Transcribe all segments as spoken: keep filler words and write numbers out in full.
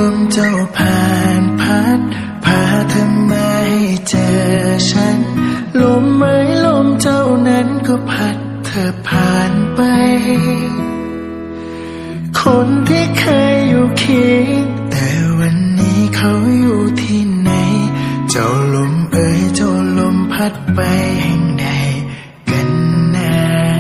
มเจ้าผ่านพัดพาเธอมาให้เจอฉันลมไม้ลมเจ้านั้นก็พัดเธอผ่านไปคนที่เคยอยู่เคียงแต่วันนี้เขาอยู่ที่ไหนเจ้าลมเอ่ยเจ้าลมพัดไปแห่งใดกันนะ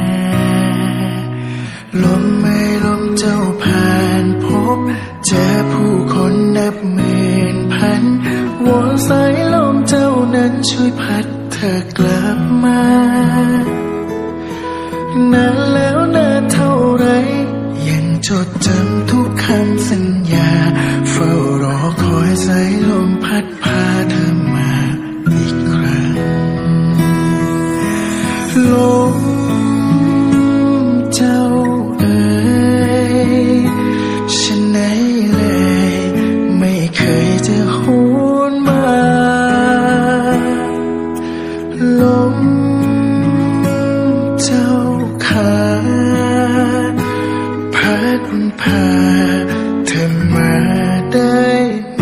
ลมไม่ลมเจ้าผ่านพบเจอผู้คนนับหมื่นพันวอนสายลมเจ้านั้นช่วยพัดเธอกลับมานานแล้วนานเท่าไรยังจดจำทุกคำสัญญาเฝ้ารอคอยสายลมพัดพาเธอมาอีกครั้งลมเจ้าเอ๋ยฉันไหนเลยไม่เคยจะหวนมาลมเจ้าขาพัดพาเธอมาได้ไหม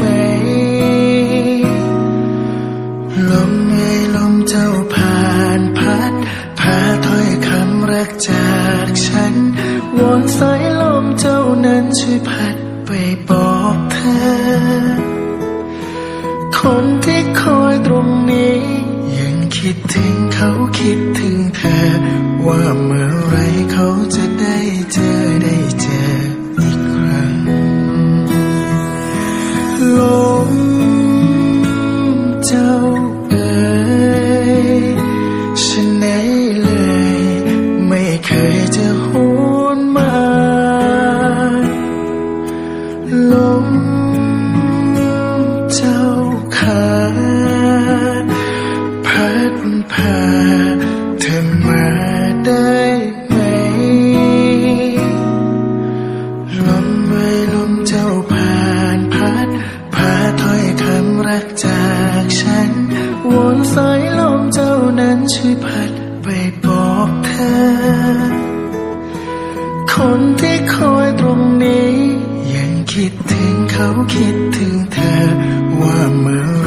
ลมไงลมเจ้าผ่านพัดพาถ้อยคำรักจากฉันวอนสายลมเจ้านั้นช่วยพัดไปบอกเธอคนที่คอยตรงนี้ยังคิดถึงเขาคิดถึงเธอว่าเมื่อไรเขาจะได้เจอได้เจออีกครั้งลมเจ้าเอ๋ยฉันไหนเลยไม่เคยจะหวนมาลมเจ้าขาพัดพาเธอมาได้ไหมลมไม่ลมเจ้าผ่านพัดพาถ้อยคำรักจากฉันวอนสายลมเจ้านั้นช่วยพัดไปบอกเธอคนที่คอยตรงนี้ยังคิดถึงเขาคิดถึงเธอว่าเมื่อ